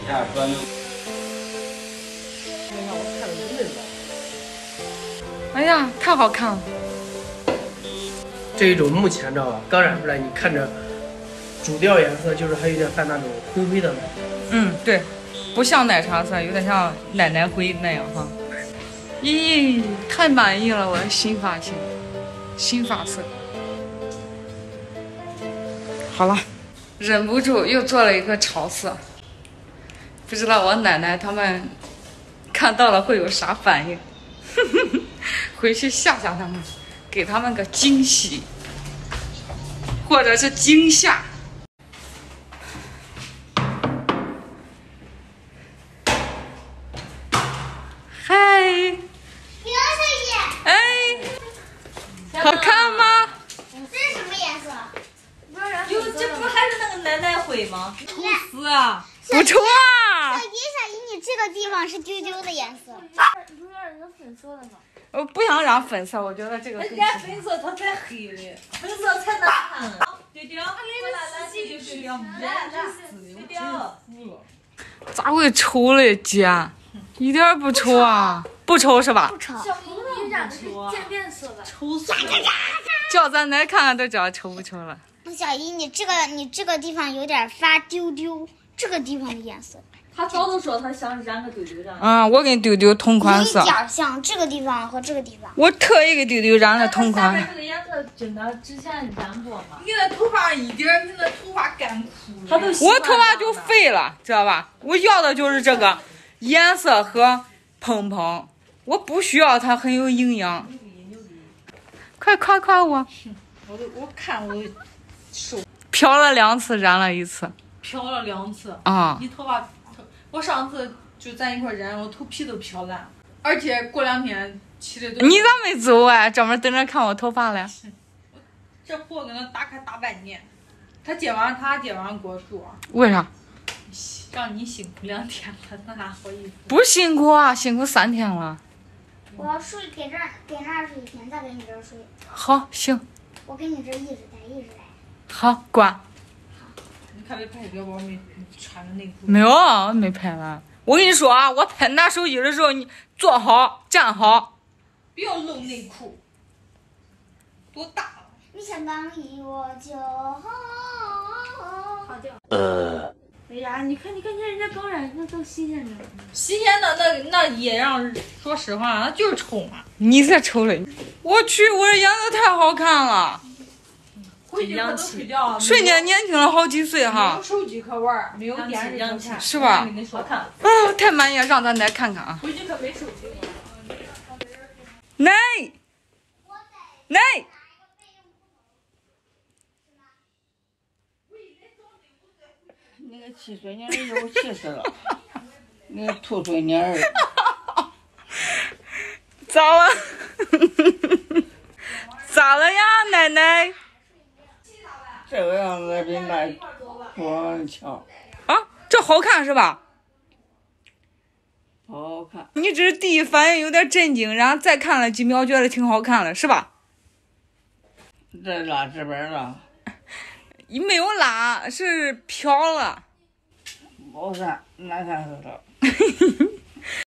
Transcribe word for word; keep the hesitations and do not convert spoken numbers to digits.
下专门。 哎呀，太好看了！ 这一种目前知道吧，刚染出来，你看着主调颜色就是还有点泛那种灰灰的。 嗯，对，不像奶茶色，有点像奶奶灰那样哈。咦，太满意了，我的新发型，新发色。好了，忍不住又做了一个潮色，不知道我奶奶他们看到了会有啥反应。回去吓吓他们，给他们个惊喜，或者是惊吓。嗨，哎，好看吗？ 这是什么颜色？ 哟，这不还是那个奶奶灰吗？ 吐司啊，不错啊！ 小姨，小姨，你这个地方是丢丢的颜色。 你不是让人家粉色的吗？ 我不想染粉色，我觉得这个更人家粉色它才黑嘞，粉色才难看。丢丢，我来来丢丢丢丢，来来丢丢。 咋会丑嘞，姐？一点儿不丑啊，不丑是吧？ 不丑。 小姨，你染的是渐变色的。 丑死了！ 叫咱来看看都知道丑不丑了。 小姨，你这个你这个地方有点发丢丢，这个地方的颜色。 他早都说他想染个丢丢染。 嗯，我跟丢丢同款色。 有一点像这个地方和这个地方。 我特意给丢丢染了同款。 这个颜色真的之前染过吗？ 你那头发一点，你那头发干枯了。 他都我头发就废了，知道吧？我要的就是这个颜色和蓬蓬，我不需要它很有营养。快夸夸我！ 我都我看我手漂了两次，染了一次。 漂了两次啊！ 你头发，我上次就咱一块染，我头皮都漂烂，而且过两天起的都。 你咋没走啊？专门等着看我头发嘞？ 这货搁那打开大半年，他今晚他今晚给我说。 为啥？ 让你辛苦两天了，那还好意思？ 不辛苦啊，辛苦三天了。 我要睡给这儿给那儿睡一天，再给你这儿睡。 好，行。 我给你这儿一直待一直待。 好，关。 你看没拍表包没？穿着内裤。 没有，我没拍完。我跟你说啊，我拍拿手机的时候，你坐好，站好， 不要露内裤。多大了？ 你相当于我就好。 好掉。 呃。 哎呀，你看，你看，你看人家刚染，那都新鲜着。 新鲜的那那也让，说实话，那就是丑嘛。 你才丑嘞！我去，我这颜色太好看了。 回去可都睡觉了， 瞬间年轻了好几岁哈。 没有手机可玩，没有电视可看， 是吧？ 好看。 啊，太满意了，让咱来看看啊。 回去可没手机来，来。 那个汽水泥儿有气死了，那个吐水泥儿。 咋了？咋了呀，奶奶？ 这个样子比那光强。 啊，这好看是吧？ 不好看。 你只是第一反应有点震惊，然后再看了几秒，觉得挺好看的，是吧？ 这拉直边了。 没有拉，是飘了。 不看，难看死了。